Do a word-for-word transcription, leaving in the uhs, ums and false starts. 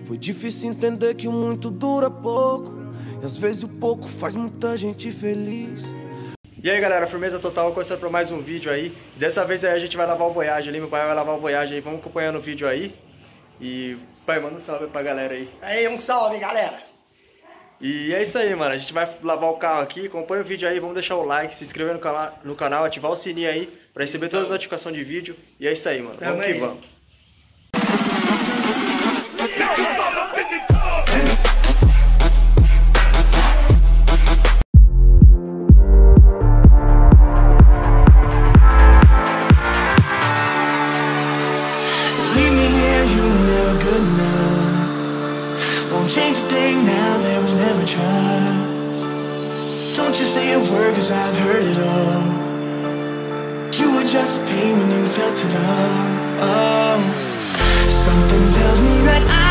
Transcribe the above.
Foi difícil entender que o muito dura pouco, e às vezes o pouco faz muita gente feliz. E aí galera, firmeza total, começando para mais um vídeo aí. Dessa vez aí a gente vai lavar o Voyage ali, meu pai vai lavar o Voyage aí, vamos acompanhando o vídeo aí. E pai, manda um salve pra galera aí. Aí, um salve galera! E é isso aí, mano, a gente vai lavar o carro aqui, acompanha o vídeo aí, vamos deixar o like, se inscrever no, cana no canal, ativar o sininho aí, pra receber todas as notificações de vídeo. E é isso aí, mano, vamos que vamos. Change a thing now, there was never trust. Don't you say a word, cause I've heard it all. You were just pain when you felt it all. Oh, something tells me that I